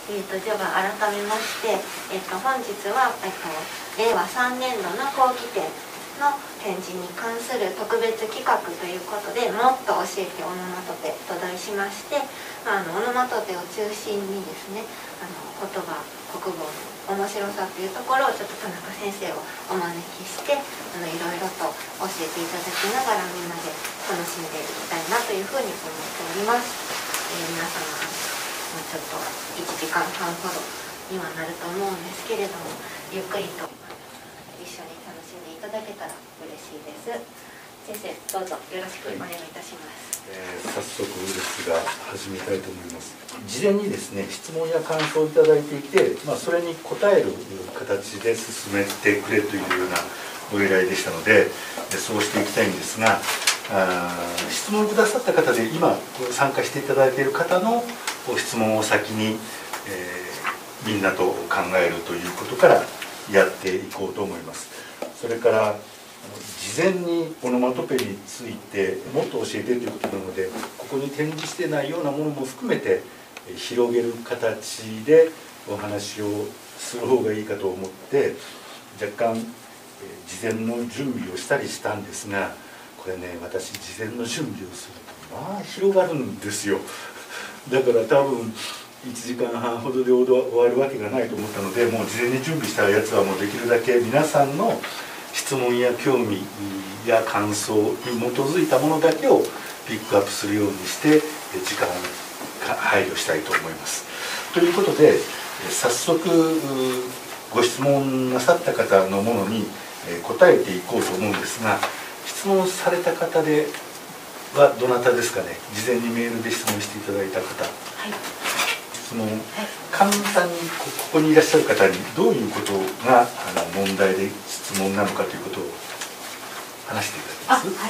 では改めまして、本日は、令和3年度の後期展の展示に関する特別企画ということで、もっと教えてオノマトペと題しまして、オノマトペを中心にですね、言葉、国語の面白さというところをちょっと田中先生をお招きして、いろいろと教えていただきながらみんなで楽しんでいきたいなというふうに思っております。皆様ちょっと1時間半ほどにはなると思うんですけれども、ゆっくりと一緒に楽しんでいただけたら嬉しいです。先生、どうぞよろしくお願いいたします。 早速ですが始めたいと思います。事前にですね、質問や感想をいただいていて、それに答える形で進めてくれというようなご依頼でしたので、そうしていきたいんですが、質問をくださった方で今参加していただいている方の質問を先に、みんなと考えるということからやっていこうと思います。それから事前にオノマトペについてもっと教えてということなので、ここに展示してないようなものも含めて広げる形でお話をする方がいいかと思って若干事前の準備をしたりしたんですが、これね、私事前の準備をすると広がるんですよ。だから多分1時間半ほどで終わるわけがないと思ったので、もう事前に準備したやつはもうできるだけ皆さんの質問や興味や感想に基づいたものだけをピックアップするようにして時間を配慮したいと思います。ということで早速ご質問なさった方のものに答えていこうと思うんですが、質問された方ではどなたですかね。事前にメールで質問していただいた方、はい、質問、簡単にここにいらっしゃる方にどういうことが問題で質問なのかということを話していただけます。はい。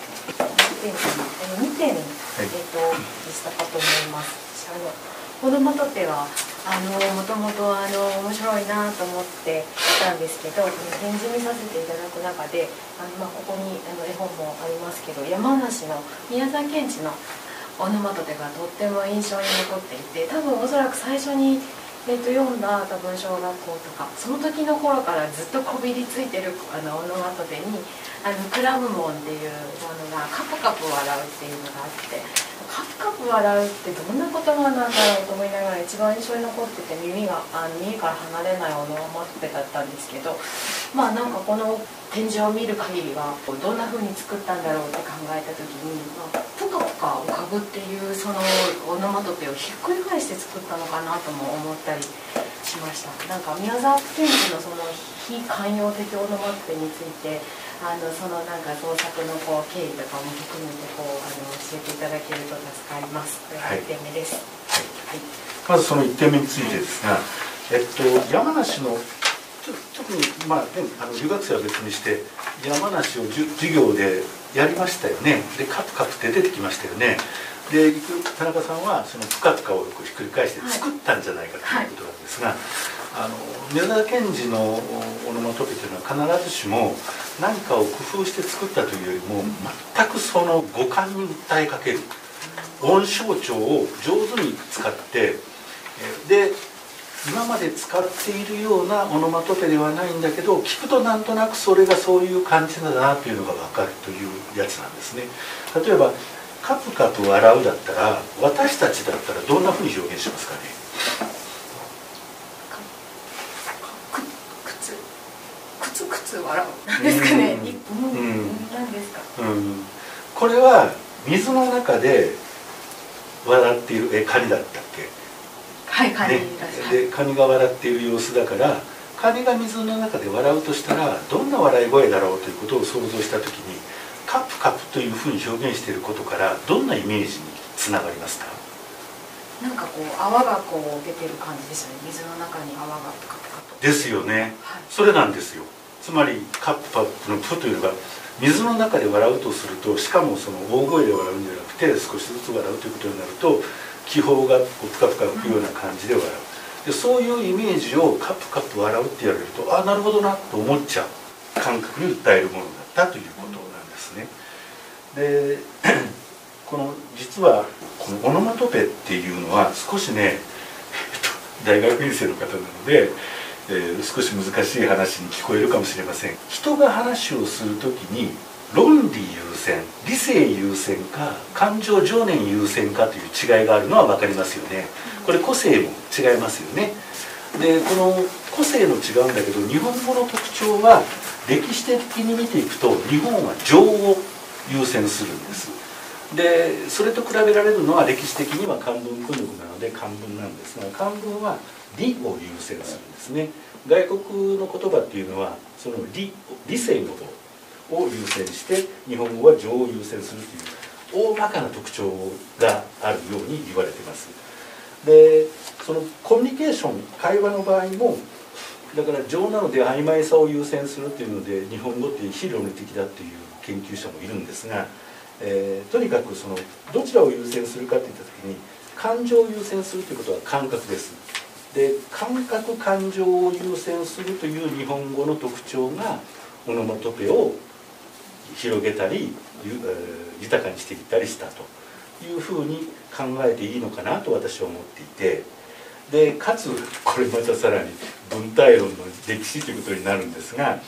2点でしたかと思います。オノマトペはもともと面白いなと思っていたんですけど、展示見させていただく中でここに絵本もありますけど、山梨の宮沢賢治のオノマトペがとっても印象に残っていて、多分おそらく最初に読んだ小学校とかその時の頃からずっとこびりついてるオノマトペにクラムモンっていうものがカプカプ笑うっていうのがあって、カプカプ笑うってどんな言葉なんだろうと思いながら一番印象に残ってて耳から離れないオノマトペだったんですけど、なんかこの展示を見る限りはどんな風に作ったんだろうって考えた時に、プカプカ浮かぶっていうそのオノマトペをひっくり返して作ったのかなとも思ったりしました。なんか宮沢賢治のその非寛容的オノマトペについてそのなんか創作の経緯とかも含めて教えていただけると助かります。これが1点目です。はい。 まずその1点目についてですが、山梨の特に留学生は別にして山梨を授業でやりましたよね。でカプカプって出てきましたよね。で田中さんはそのプカプカをひっくり返して作ったんじゃないかということなんですが、宮沢賢治のオノマトペというのは必ずしも何かを工夫して作ったというよりも全くその五感に訴えかける音象徴を上手に使ってで今まで使っているようなオノマトペではないんだけど、聞くとなんとなくそれがそういう感じだなというのが分かるというやつなんですね。例えばカプカプ笑うだったら私たちだったらどんなふうに表現しますかね。 くつくつ笑うなんですかね。何ですか。 これは水の中で笑っているカニだったっけ。 はい、カニでカニが笑っている様子だから、カニが水の中で笑うとしたらどんな笑い声だろうということを想像した時に、カプカプというふうに表現していることからどんなイメージにつながりますか。 なんか泡が出てる感じですよね。水の中に泡がプカプカと。 ですよね。それなんですよ。つまりカプカプのプというのが水の中で笑うとすると、しかもその大声で笑うんじゃなくて少しずつ笑うということになると、気泡がプカプカ浮くような感じで笑う。でそういうイメージをカプカプ笑うって言われると、なるほどなと思っちゃう感覚に訴えるものだったということなんですね。で実はこのオノマトペっていうのは少しね、 大学院生の方なので、少し難しい話に聞こえるかもしれません。人が話をするときに論理優先、理性優先か感情情念優先かという違いがあるのは分かりますよね。これ個性も違いますよね。でこの個性の違うんだけど、日本語の特徴は歴史的に見ていくと日本は情を優先するんです。でそれと比べられるのは歴史的には漢文訓読なので漢文なんですが、漢文は理を優先するんですね。外国の言葉っていうのはその理性の方を優先して、日本語は情を優先するという大まかな特徴があるように言われています。でそのコミュニケーション、会話の場合もだから情なので曖昧さを優先するっていうので日本語って非論理的だっていう研究者もいるんですが、とにかくそのどちらを優先するかっていった時に感情を優先するということは感覚です。で感覚感情を優先するという日本語の特徴がオノマトペを広げたり豊かにしていったりしたというふうに考えていいのかなと私は思っていて、でかつこれまたさらに文体論の歴史ということになるんですが、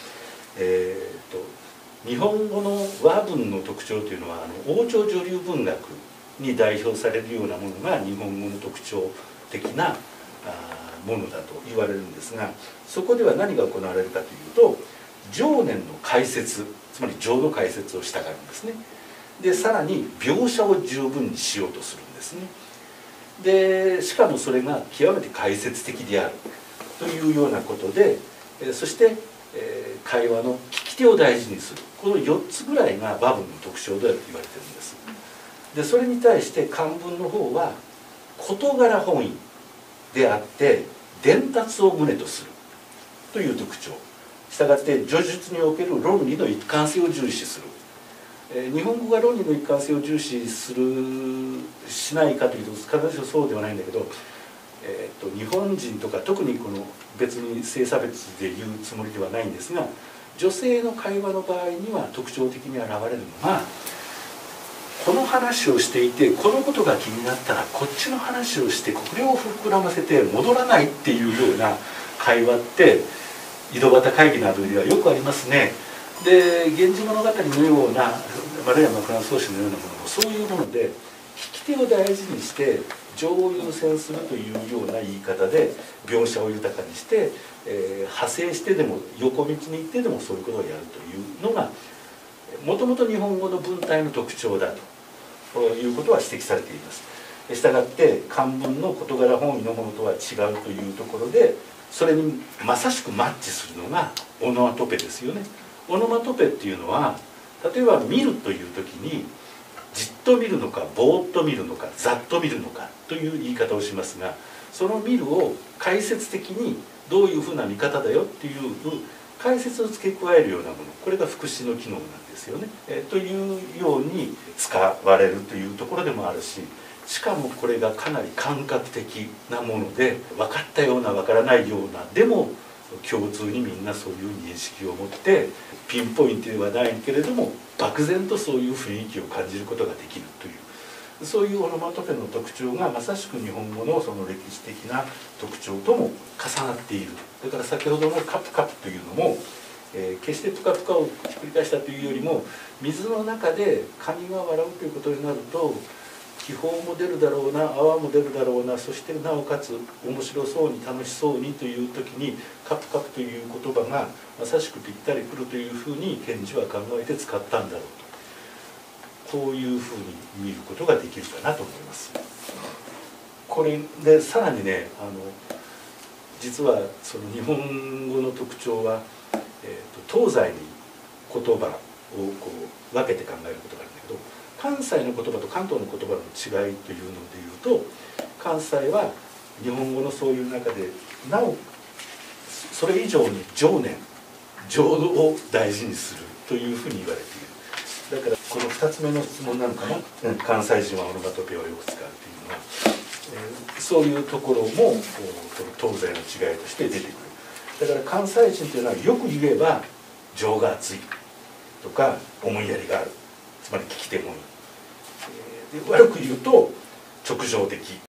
日本語の和文の特徴というのは王朝女流文学に代表されるようなものが日本語の特徴的なものだと言われるんですが、そこでは何が行われるかというと情念の解説、つまり情の解説をしたがるんですね。でさらに描写を十分にしようとするんですね。でしかもそれが極めて解説的であるというようなことで、そして会話の聞き手を大事にする、この4つぐらいが和文の特徴だと言われてるんです。でそれに対して漢文の方は事柄本意であって伝達を旨とするという特徴、したがって叙述における論理の一貫性を重視する。日本語が論理の一貫性を重視するしないかというと必ずしもそうではないんだけど、日本人とか特にこの別に性差別で言うつもりではないんですが、女性の会話の場合には特徴的に現れるのが、この話をしていてこのことが気になったらこっちの話をしてこれを膨らませて戻らないっていうような会話って井戸端会議などではよくありますね。で「源氏物語」のような丸山倉宗氏のようなものもそういうもので、聞き手を大事にして情を優先するというような言い方で描写を豊かにして、派生してでも横道に行ってでもそういうことをやるというのがもともと日本語の文体の特徴だということは指摘されています。したがって漢文の事柄本意のものとは違うというところで、それにまさしくマッチするのがオノマトペですよね。オノマトペっていうのは例えば見るという時にじっと見るのかぼーっと見るのかざっと見るのかという言い方をしますが、その見るを解説的にどういうふうな見方だよっていう解説を付け加えるようなもの、これが副詞の機能なんですよね。というように使われるというところでもあるし、しかもこれがかなり感覚的なもので分かったような分からないような、でも共通にみんなそういう認識を持ってピンポイントではないけれども漠然とそういう雰囲気を感じることができるという、そういうオノマトペの特徴がまさしく日本語のその歴史的な特徴とも重なっている。だから先ほどのカプカプというのも、決してプカプカを繰り返したというよりも、水の中でカニが笑うということになると気泡も出るだろうな、泡も出るだろうな、そしてなおかつ面白そうに楽しそうにという時にカプカプという言葉がまさしくぴったりくるというふうに賢治は考えて使ったんだろうと、こういうふうに見ることができるかなと思います。これでさらにね、実はその日本語の特徴は、東西に言葉をこう分けて考えることがあるんだけど、関西の言葉と関東の言葉の違いというのでいうと、関西は日本語のそういう中でなおそれ以上に情念情を大事にするというふうに言われている。だからこの2つ目の質問なのかな、関西人はオノマトペをよく使うというのは、そういうところも東西の違いとして出てくる。だから関西人というのはよく言えば情が熱いとか思いやりがある、つまり聞き手もいい。悪く言うと直情的